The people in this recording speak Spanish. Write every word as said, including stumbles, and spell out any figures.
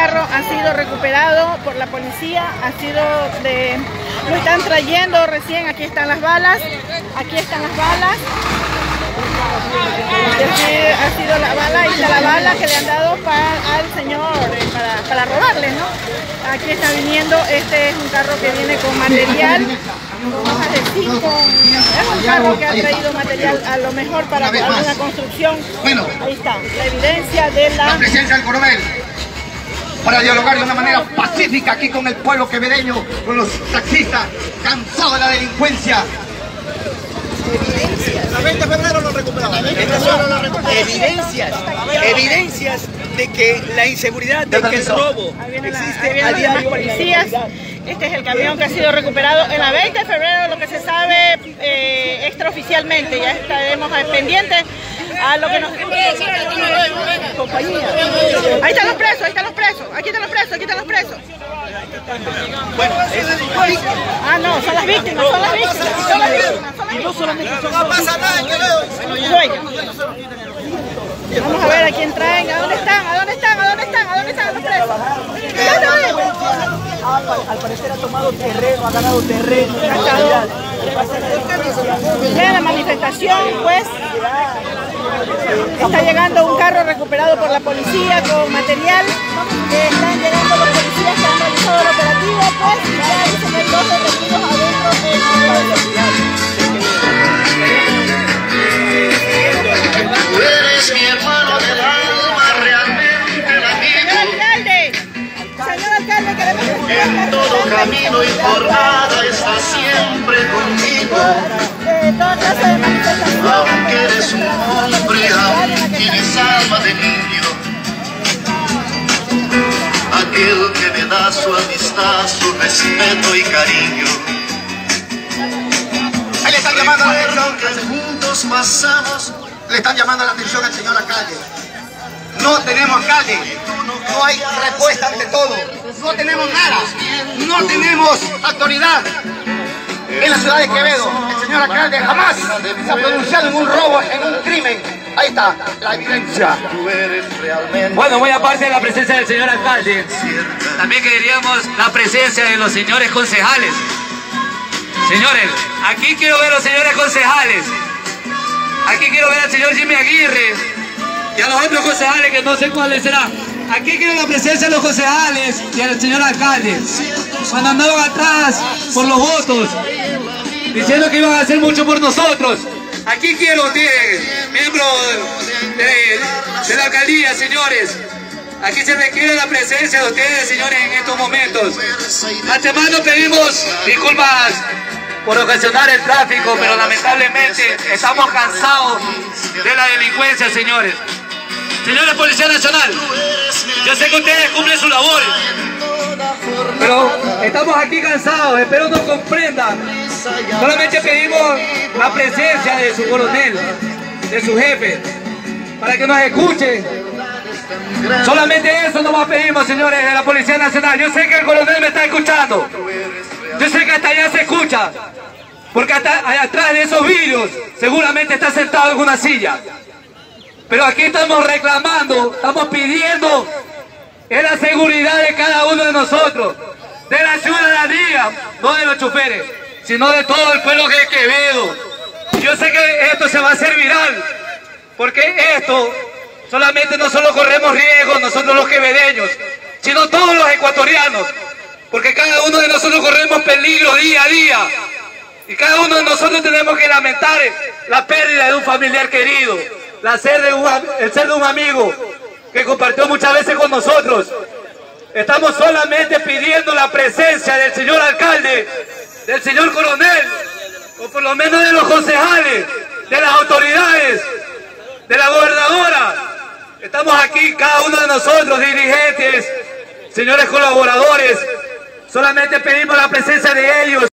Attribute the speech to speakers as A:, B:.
A: carro ha sido recuperado por la policía, ha sido de, lo están trayendo recién. Aquí están las balas, aquí están las balas. Aquí ha sido la bala, y está la bala que le han dado para, al señor eh, para, para robarle, ¿no? Aquí está viniendo, este es un carro que viene con material, con hojas de zinc, con, es un carro que ha traído material a lo mejor para alguna construcción.
B: Bueno,
A: ahí está, la evidencia de la...
B: la presencia del coronel para dialogar de una manera pacífica aquí con el pueblo quevedeño, con los taxistas cansados de la delincuencia.
C: El veinte de febrero lo recuperamos.
D: Estas son evidencias, evidencias de que la inseguridad, de que el robo existe a diario.
A: Policías. Este es el camión que ha sido recuperado en la veinte de febrero, lo que se sabe eh, extraoficialmente. Ya estaremos pendientes a lo que nos... Compañía. Ahí están los presos, ahí están los presos, aquí están los presos, aquí están los presos.
D: Bueno, es...
A: Ah, no, son las víctimas, son las víctimas, son las víctimas.
C: Y no solamente son... No pasa nada, que
A: Vamos a ver a quién traen, a dónde están, a dónde están, a dónde están, a dónde están los presos.
C: Al parecer ha tomado terreno, ha ganado terreno.
A: Vean la manifestación, pues. Está llegando un carro recuperado por la policía con material. Eh, están llegando los policías que han realizado el operativo, pues, y ya dicen que hay dos detenidos adentro en la velocidad.
E: Tú eres mi hermano del alma, realmente el amigo.
A: Señor alcalde, señor alcalde, queremos que
E: En todo camino y por nada estás siempre conmigo.
A: Eh, toda clase de manifestación.
E: Aunque eres un hombre, aún tienes alma de niño. Aquel que me da su amistad, su respeto y cariño.
B: Ahí le están llamando a la atención,
E: Que juntos pasamos.
B: le están llamando la atención al señor alcalde. No tenemos alcalde, no hay respuesta ante todo, no tenemos nada, no tenemos autoridad. En la ciudad de Quevedo, el señor alcalde jamás se ha pronunciado en un robo, en un crimen. Ahí está la evidencia.
E: Tú eres realmente.
F: Bueno, muy aparte de la presencia del señor alcalde, también queríamos la presencia de los señores concejales. Señores, aquí quiero ver a los señores concejales. Aquí quiero ver al señor Jimmy Aguirre y a los otros concejales que no sé cuáles serán. Aquí quiero la presencia de los concejales y al señor alcalde. Cuando andaban atrás por los votos, diciendo que iban a hacer mucho por nosotros. Aquí quiero ustedes, miembros de, de la alcaldía, señores. Aquí se requiere la presencia de ustedes, señores, en estos momentos. Antemano pedimos disculpas por ocasionar el tráfico, pero lamentablemente estamos cansados de la delincuencia, señores. Señores Policía Nacional, yo sé que ustedes cumplen su labor, pero estamos aquí cansados, espero nos comprendan. Solamente pedimos la presencia de su coronel, de su jefe, para que nos escuchen. Solamente eso nomás pedimos, señores de la Policía Nacional. Yo sé que el coronel me está escuchando. Yo sé que hasta allá se escucha, porque hasta allá atrás de esos vidrios seguramente está sentado en una silla. Pero aquí estamos reclamando, estamos pidiendo es la seguridad de cada uno de nosotros, de la ciudadanía, no de los choferes, sino de todo el pueblo de Quevedo. Yo sé que esto se va a hacer viral, porque esto solamente no solo corremos riesgo nosotros los quevedeños, sino todos los ecuatorianos, porque cada uno de nosotros corremos peligro día a día, y cada uno de nosotros tenemos que lamentar la pérdida de un familiar querido, la ser de un, el ser de un amigo que compartió muchas veces con nosotros. Estamos solamente pidiendo la presencia del señor alcalde, del señor coronel, o por lo menos de los concejales, de las autoridades, de la gobernadora. Estamos aquí, cada uno de nosotros, dirigentes, señores colaboradores, solamente pedimos la presencia de ellos.